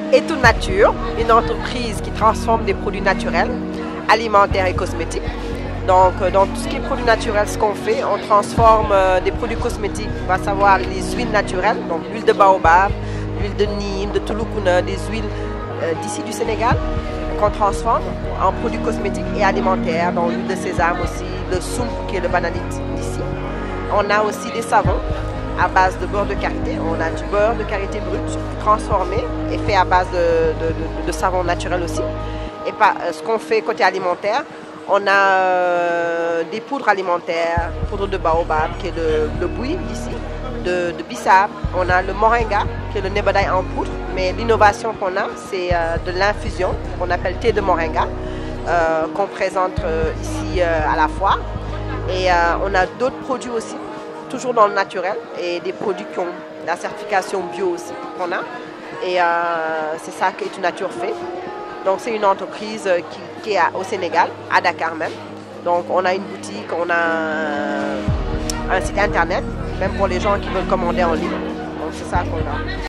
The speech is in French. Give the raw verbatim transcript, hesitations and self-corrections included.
Etu Nature, une entreprise qui transforme des produits naturels, alimentaires et cosmétiques. Donc, dans tout ce qui est produits naturels, ce qu'on fait, on transforme euh, des produits cosmétiques, à savoir les huiles naturelles, donc l'huile de baobab, l'huile de Nîmes, de Touloukuna, des huiles euh, d'ici du Sénégal, qu'on transforme en produits cosmétiques et alimentaires, donc l'huile de sésame aussi, le soum qui est le bananite d'ici. On a aussi des savons à base de beurre de karité. On a du beurre de karité brut transformé et fait à base de, de, de, de savon naturel aussi. Et pas, ce qu'on fait côté alimentaire, on a euh, des poudres alimentaires, poudre de baobab qui est le, le bouilli ici, de, de bissap. On a le moringa qui est le nebadaï en poudre. Mais l'innovation qu'on a, c'est euh, de l'infusion qu'on appelle thé de moringa, euh, qu'on présente euh, ici euh, à la foire. Et euh, on a d'autres produits aussi, toujours dans le naturel, et des produits qui ont la certification bio aussi qu'on a. Et euh, c'est ça qu'Etu Nature fait. Donc c'est une entreprise qui, qui est au Sénégal, à Dakar même. Donc on a une boutique, on a un site internet, même pour les gens qui veulent commander en ligne. Donc c'est ça qu'on a.